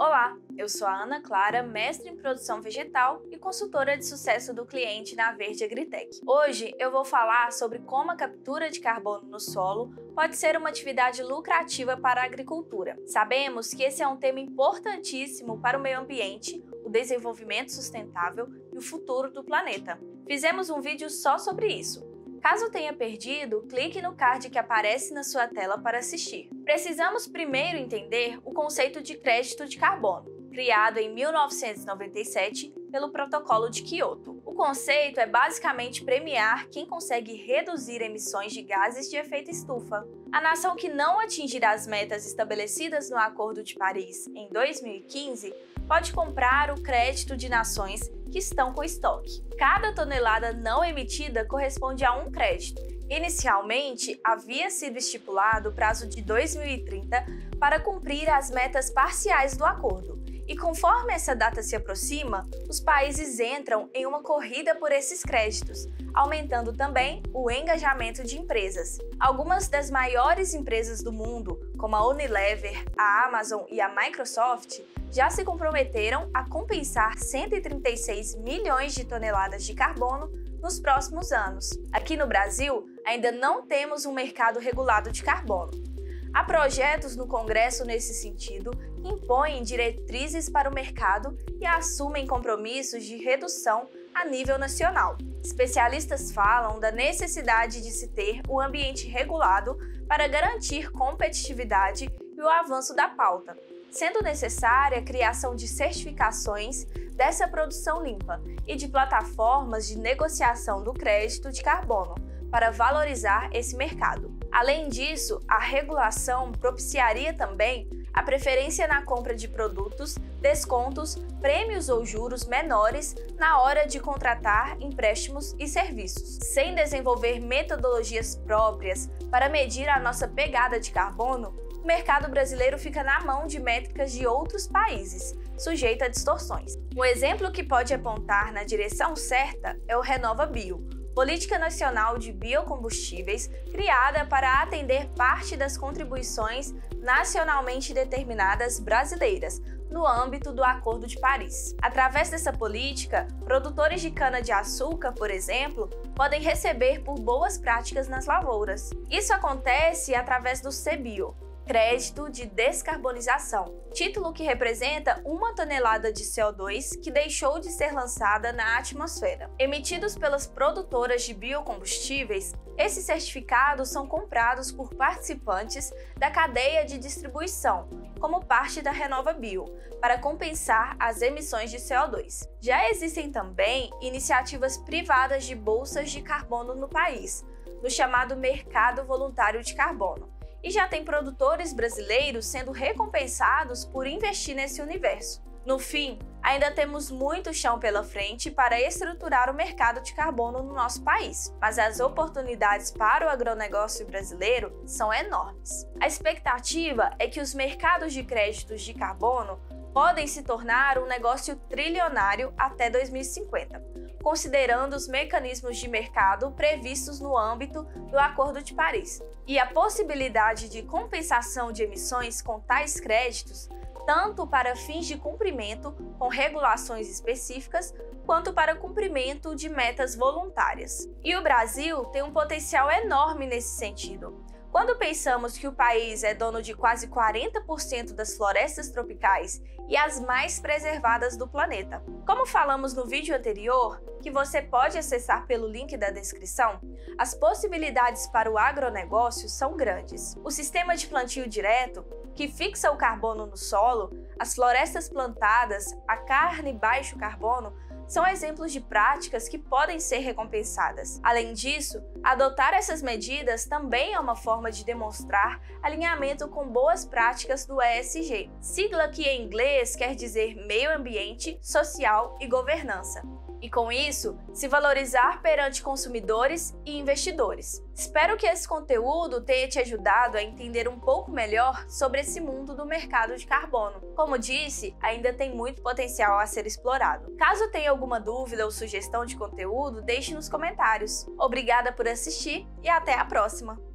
Olá, eu sou a Ana Clara, mestre em produção vegetal e consultora de sucesso do cliente na Verde Agritech. Hoje eu vou falar sobre como a captura de carbono no solo pode ser uma atividade lucrativa para a agricultura. Sabemos que esse é um tema importantíssimo para o meio ambiente, o desenvolvimento sustentável e o futuro do planeta. Fizemos um vídeo só sobre isso. Caso tenha perdido, clique no card que aparece na sua tela para assistir. Precisamos primeiro entender o conceito de crédito de carbono, criado em 1997 pelo Protocolo de Quioto. O conceito é basicamente premiar quem consegue reduzir emissões de gases de efeito estufa. A nação que não atingirá as metas estabelecidas no Acordo de Paris em 2015 pode comprar o crédito de nações que estão com estoque. Cada tonelada não emitida corresponde a um crédito. Inicialmente, havia sido estipulado o prazo de 2030 para cumprir as metas parciais do acordo. E conforme essa data se aproxima, os países entram em uma corrida por esses créditos, aumentando também o engajamento de empresas. Algumas das maiores empresas do mundo, como a Unilever, a Amazon e a Microsoft, já se comprometeram a compensar 136 milhões de toneladas de carbono nos próximos anos. Aqui no Brasil, ainda não temos um mercado regulado de carbono. Há projetos no Congresso nesse sentido que impõem diretrizes para o mercado e assumem compromissos de redução a nível nacional. Especialistas falam da necessidade de se ter um ambiente regulado para garantir competitividade e o avanço da pauta, sendo necessária a criação de certificações dessa produção limpa e de plataformas de negociação do crédito de carbono para valorizar esse mercado. Além disso, a regulação propiciaria também a preferência na compra de produtos, descontos, prêmios ou juros menores na hora de contratar empréstimos e serviços. Sem desenvolver metodologias próprias para medir a nossa pegada de carbono, o mercado brasileiro fica na mão de métricas de outros países, sujeito a distorções. Um exemplo que pode apontar na direção certa é o RenovaBio, Política Nacional de Biocombustíveis, criada para atender parte das contribuições nacionalmente determinadas brasileiras, no âmbito do Acordo de Paris. Através dessa política, produtores de cana-de-açúcar, por exemplo, podem receber por boas práticas nas lavouras. Isso acontece através do CBio, Crédito de Descarbonização, título que representa 1 tonelada de CO2 que deixou de ser lançada na atmosfera. Emitidos pelas produtoras de biocombustíveis, esses certificados são comprados por participantes da cadeia de distribuição, como parte da RenovaBio, para compensar as emissões de CO2. Já existem também iniciativas privadas de bolsas de carbono no país, no chamado Mercado Voluntário de Carbono. E já tem produtores brasileiros sendo recompensados por investir nesse universo. No fim, ainda temos muito chão pela frente para estruturar o mercado de carbono no nosso país, mas as oportunidades para o agronegócio brasileiro são enormes. A expectativa é que os mercados de créditos de carbono podem se tornar um negócio trilionário até 2050. Considerando os mecanismos de mercado previstos no âmbito do Acordo de Paris e a possibilidade de compensação de emissões com tais créditos, tanto para fins de cumprimento com regulações específicas, quanto para cumprimento de metas voluntárias. E o Brasil tem um potencial enorme nesse sentido. Quando pensamos que o país é dono de quase 40% das florestas tropicais e as mais preservadas do planeta. Como falamos no vídeo anterior, que você pode acessar pelo link da descrição, as possibilidades para o agronegócio são grandes. O sistema de plantio direto, que fixa o carbono no solo, as florestas plantadas, a carne baixo carbono, são exemplos de práticas que podem ser recompensadas. Além disso, adotar essas medidas também é uma forma de demonstrar alinhamento com boas práticas do ESG, sigla que em inglês quer dizer meio ambiente, social e governança. E com isso, se valorizar perante consumidores e investidores. Espero que esse conteúdo tenha te ajudado a entender um pouco melhor sobre esse mundo do mercado de carbono. Como disse, ainda tem muito potencial a ser explorado. Caso tenha alguma dúvida ou sugestão de conteúdo, deixe nos comentários. Obrigada por assistir e até a próxima!